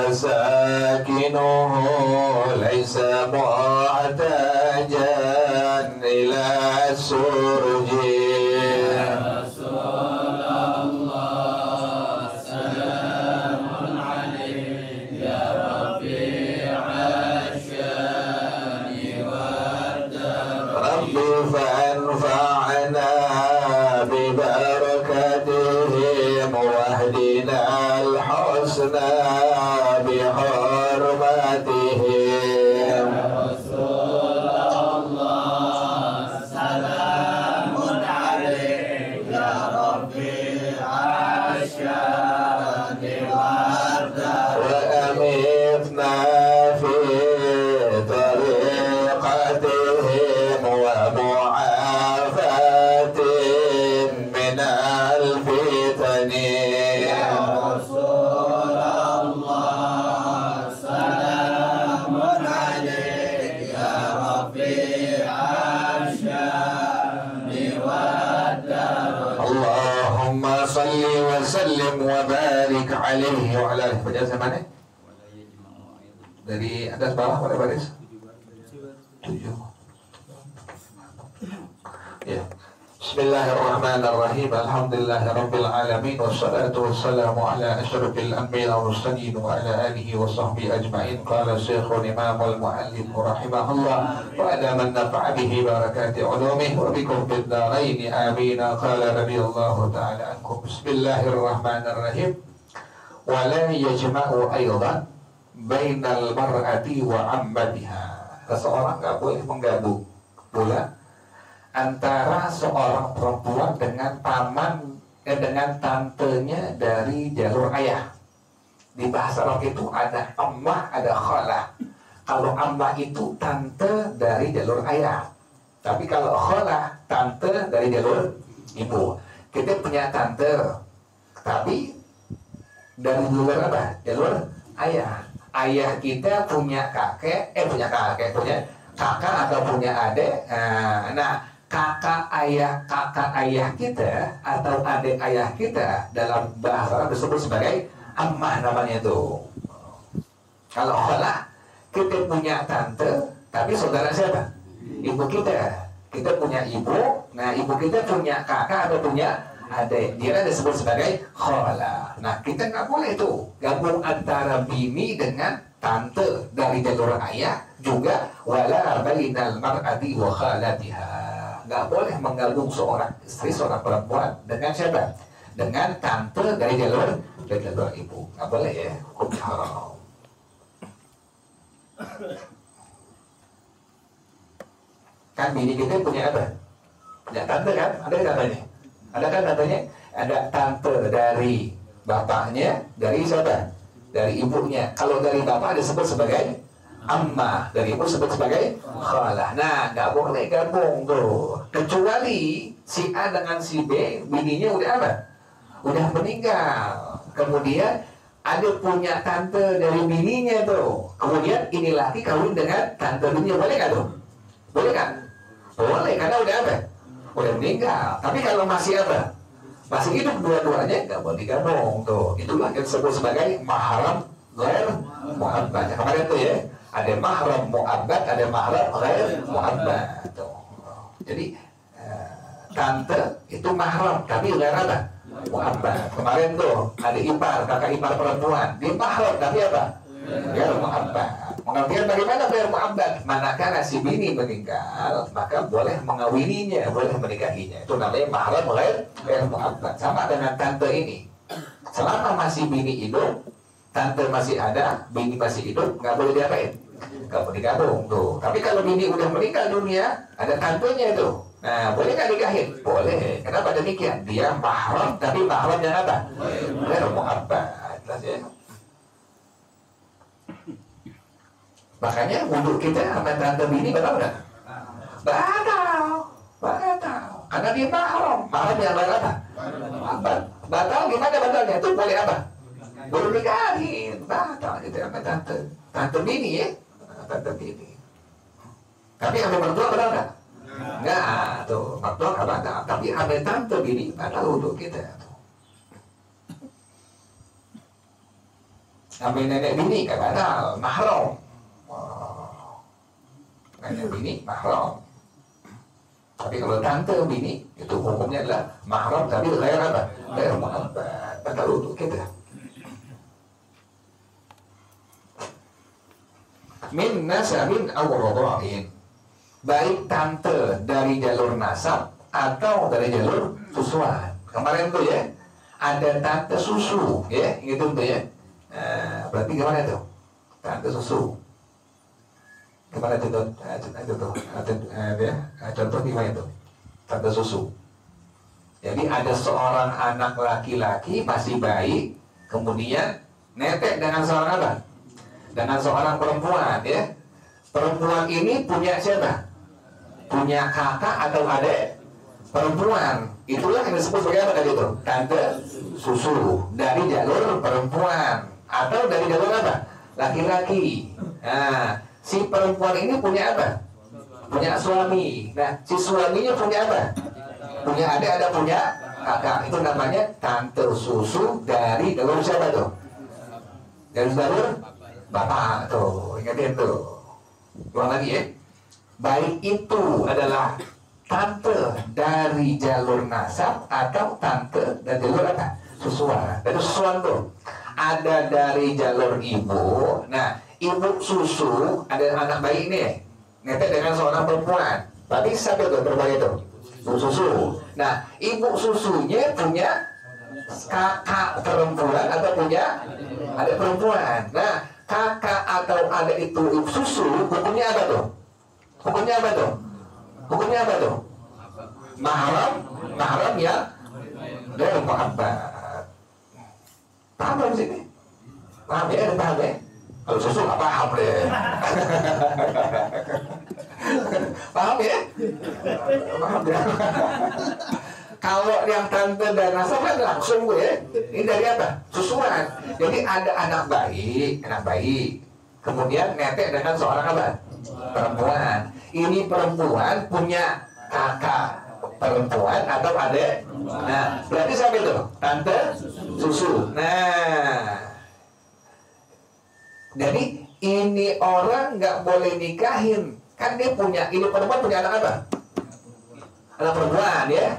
فساكنه ليس محتاجا إلى السرج. فأنفعنا ببركتهم واهدنا الحسنى بحرمتهم. رسول الله سلام عليك يا ربي عشان وأمتنا في طريقتهم ومعافاة من الفتن. يا رسول الله سلام عليك يا ربي عشان اللهم صل وسلم وبارك عليه وعلى آله. Baca zamannya dari atas bawah pada baris 7. Ya. Bismillahirrahmanirrahim. Alhamdulillahirabbil alamin wassalatu wassalamu ala asyrafil anbiya'i wal mursalin wa ala alihi wa sahbihi ajma'in. Qala Syekhul Imam wal Muallim rahimahullah wa ala man nafa'a bihi barakati ulumihi wa bikum fid dharain amin. Qala radhiyallahu ta'ala ankum. Bismillahirrahmanirrahim. Wa la yajma'u aidan bainal mar'ati wa ammatiha. Seseorang enggak boleh menggabung pula antara seorang perempuan dengan dengan tantenya dari jalur ayah. Di bahasa Arab itu ada ammah, ada khalah. Kalau ammah itu tante dari jalur ayah. Tapi kalau khalah tante dari jalur ibu. Kita punya tante, tapi dari jalur apa? Jalur ayah. Ayah kita punya kakek, punya kakak atau punya adik. Nah, kakak ayah kita atau adik ayah kita dalam bahasa Arab disebut sebagai ammah namanya itu. Kalau khalah kita punya tante, tapi saudara siapa? Ibu kita. Kita punya ibu, nah ibu kita punya kakak atau punya adik, dia disebut sebagai khalah. Nah kita nggak boleh tuh gabung antara bini dengan tante dari jalur ayah, juga wala bainal mar'ati wa khalatiha. Nggak boleh menggabung seorang istri, seorang perempuan dengan siapa? Dengan tante dari jalur ibu. Nggak boleh ya, hukum haram. Kan bini kita punya apa? Punya tante kan? Ada tantenya? Ada kan tantenya? Ada tante dari bapaknya, dari siapa? Dari ibunya. Kalau dari bapak disebut sebagai ammah, dari ibu disebut sebagai khalah. Nah, nggak boleh gabung tuh. Kecuali si A dengan si B, bininya udah apa? Udah meninggal. Kemudian ada punya tante dari bininya tuh. Kemudian ini laki kawin dengan tante bininya, boleh nggak tuh? Boleh kan? Boleh, karena udah apa? Udah meninggal. Tapi kalau masih apa? Masih hidup dua-duanya, nggak boleh digabung tuh. Itulah yang disebut sebagai mahram ghair mu'abbad. Kemarin tuh ya, ada mahram mu'abbad, ada mahram ghair mu'abbad tuh. Jadi tante itu mahram, tapi ghair apa? Mu'abbad. Kemarin tuh ada ipar, kakak ipar perempuan, dia mahram tapi apa? Ghair mu'abbad. Pengertian bagaimana ghair mu'abbad? Manakala si bini meninggal, maka boleh mengawininya, boleh menikahinya. Itu namanya mahram ghair mu'abbad. Sama dengan tante ini. Selama masih bini hidup, tante masih ada, bini masih hidup, nggak boleh diapain? Nggak boleh digabung tuh. Tapi kalau bini udah meninggal dunia, ada tantenya itu. Nah, boleh nggak nikahin? Boleh. Kenapa demikian? Dia mahram, tapi mahram yang apa? Ghair mu'abbad. Jelas ya? Makanya wudhu kita sama tante bini batal nggak? Batal. Karena dia mahram yang apa? Batal gimana batalnya? Itu boleh apa? Boleh nikahin. Batal gitu sama tante bini ya, tante bini. Tapi sama mertua batal nggak? Nggak tuh, mertua nggak batal. Tapi sama tante bini batal wudhu kita. Ambil nenek bini kan halal, mahram. Nenek bini mahram. Tapi kalau tante bini itu hukumnya adalah mahram tapi ghair apa? Ghair muhabbat. Batal untuk kita. Min nasabin aw radha'in. Baik tante dari jalur nasab atau dari jalur susuan. Kemarin tuh ya, ada tante susu, ya, gitu tuh ya. Berarti gimana tuh? Tante susu. Gimana tuh? Contoh gimana tuh? Tante susu. Jadi ada seorang anak laki-laki masih bayi, kemudian netek dengan seorang apa? Dengan seorang perempuan, ya. Perempuan ini punya siapa? Punya kakak atau adik perempuan. Itulah yang disebut sebagai apa tadi itu? Tante susu dari jalur perempuan atau dari jalur apa? Laki-laki. Nah, si perempuan ini punya apa? Punya suami. Nah, si suaminya punya apa? Punya adik, ada punya kakak. Itu namanya tante susu dari jalur siapa tuh? Dari jalur bapak tuh. Ingatin tuh. Ulang lagi ya. Baik itu adalah tante dari jalur nasab atau tante dari jalur apa? Susuan. Dari susuan tuh ada dari jalur ibu. Nah, ibu susu ada anak bayi ini, netek dengan seorang perempuan. Berarti siapa itu perempuan itu? Ibu susu. Nah, ibu susunya punya kakak perempuan atau punya adik perempuan. Nah, kakak atau adik itu ibu susu, hukumnya apa tuh? Hukumnya apa tuh? Hukumnya apa tuh? Mahram ya dari muhabbat. Paham belum sini? Paham ya? Paham ya? Kalau susu nggak paham deh. Paham ya? Paham ya? Kalau yang tante dan nasab kan langsung gue ya. Ini dari apa? Susuan. Jadi ada anak bayi. Kemudian netek dengan seorang apa? Perempuan. Ini perempuan punya kakak perempuan atau adik. Nah, berarti siapa itu? Tante susu. Nah, jadi ini orang nggak boleh nikahin. Kan dia punya, ini perempuan punya anak apa? Anak perempuan ya.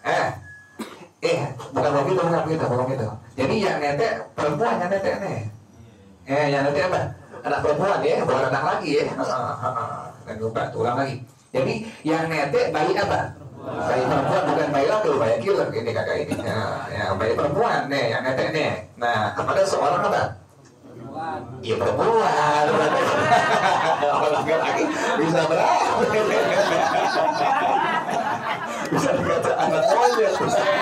Bukan begitu. Jadi yang netek perempuan, yang netek nih. Yang netek apa? Anak perempuan ya, bukan anak lagi ya. Dan lupa, ulang lagi. Jadi yang netek bayi apa? Bayi perempuan, bukan bayi laki, bayi killer ini kakak ini. Ya, bayi perempuan nih, yang netek nih. Nah, kepada seorang apa? Iya perempuan. Orang laki bisa berapa? Bisa dikata anak monyet.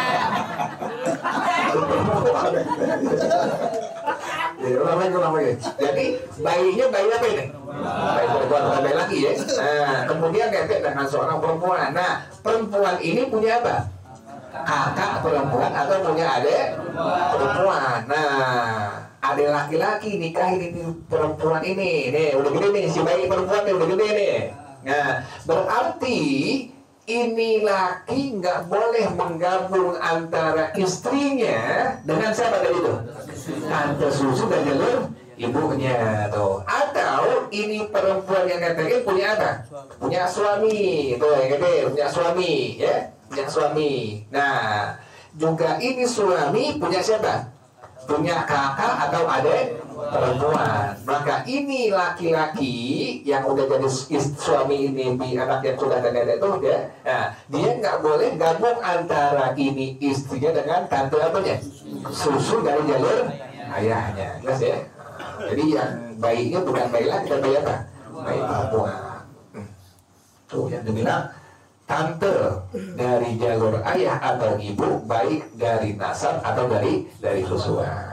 Ulang lagi. Jadi bayinya bayi apa ini? Bayi perempuan bukan bayi laki ya. Nah, kemudian netek dengan seorang perempuan. Nah, perempuan ini punya apa? Kakak perempuan atau punya adik perempuan. Nah, ada laki-laki nikahin ini perempuan ini. Nih, udah gede nih si bayi perempuan nih udah gede nih. Nah, berarti ini laki nggak boleh menggabung antara istrinya dengan siapa tadi itu? Tante susu dan jalur ibunya tuh. Atau ini perempuan yang netekin punya apa? Punya suami tuh yang gede, punya suami ya, punya suami. Nah, juga ini suami punya siapa? Punya kakak atau adik perempuan. Maka ini laki-laki yang udah jadi suami ini, anak yang sudah ada nenek itu ya. Nah, dia nggak boleh gabung antara ini istrinya dengan tante apanya? Susu dari jalur ayahnya. Jelas ya? Jadi yang bayinya bukan bayi laki, dan bayi apa? Bayi perempuan. Tuh yang dibilang tante dari jalur ayah atau ibu, baik dari nasab atau dari susuan.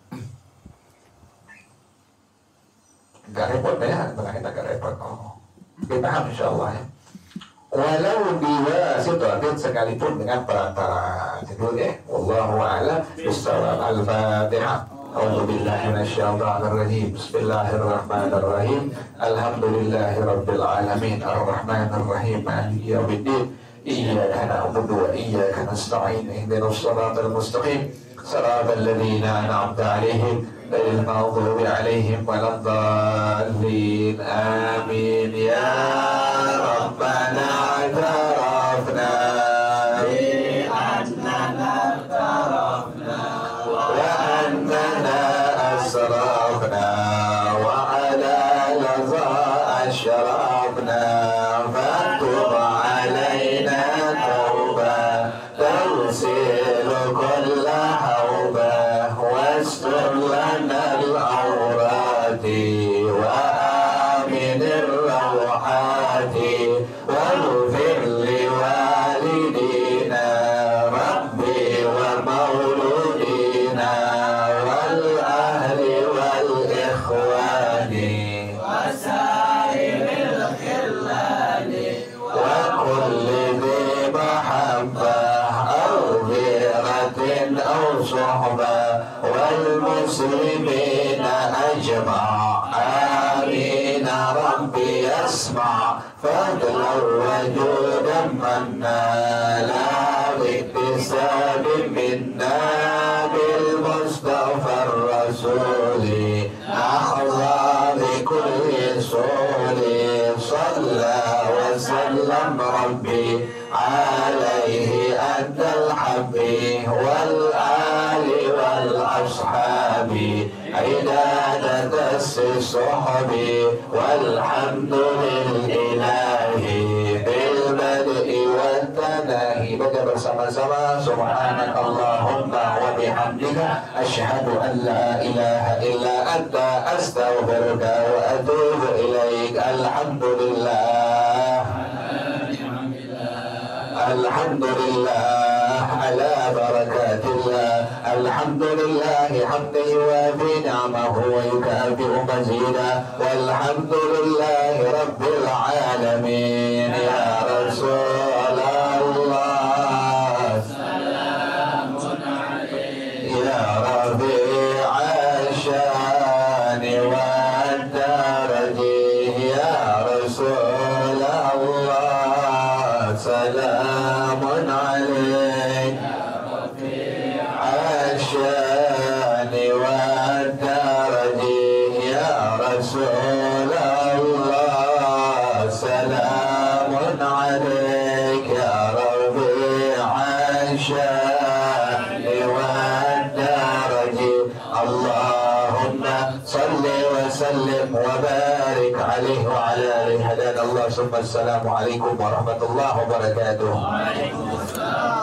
Gak repot ya, makanya agak repot. Kita paham insyaallah ya. Walau diwasitatin sekalipun dengan perantara. Itu ya. Wallahu a'lam bishawab. Al-Fatihah. A'udzu billahi minasyaitonir rajim. Bismillahirrahmanirrahim. Alhamdulillahirabbil alamin. Arrahmanir rahim. Maliki yaumiddin. Iyyaka na'budu wa iyyaka nasta'in. Ihdinas siratal mustaqim. Siratal ladzina an'amta 'alaihim المغضوب عليهم ولا الضالين آمين. يا ربنا اعترفنا وأننا أسرفنا وعلى لظى أشرفنا فاكتب علينا توبة تغسل كل حوبة واستر لنا العورات وآمن الروحات واغفر لوالدينا ربي ومولودينا والأهل والإخوان وسائر الخلان وكل ذي محبة أو غيرة أو صحبة والمسلمين أجمع آمين. ربي يسمع فضلا وجودا منا لا باكتساب منا بالمصطفى الرسول أحظى بكل سول صلى وسلم ربي عليه أنت الحبي والآل والأصحاب عدادة الصحب والحمد لله بالبدء والتناهي. Baca bersama-sama subhanak Allahumma wa bihamdika asyhadu an la ilaha illa anta astaghfiruka wa atubu ilaik. Alhamdulillah alhamdulillah ala barakatillah. Alhamdulillah hamdan yuwafi ni'amahu wa yukafi'u mazida. Walhamdulillah rabbil alamin. Ya Rasulullah salamun alayhi ya rabi'a syani wa daraji. Ya Rasulullah salamun alayhi الشان والدرج. يا رسول الله سلام عليك يا ربيع الشان والدرج. اللهم صل وسلم وبارك عليه وعلى آله. هدانا الله ثم السلام عليكم ورحمة الله وبركاته.